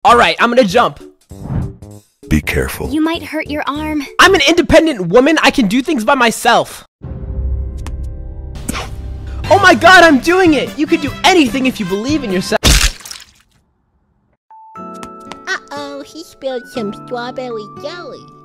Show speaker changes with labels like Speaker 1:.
Speaker 1: Alright, I'm gonna jump.
Speaker 2: Be careful.
Speaker 3: You might hurt your arm.
Speaker 1: I'm an independent woman. I can do things by myself. Oh my god, I'm doing it! You can do anything if you believe in yourself.
Speaker 4: Uh-oh, he spilled some strawberry jelly.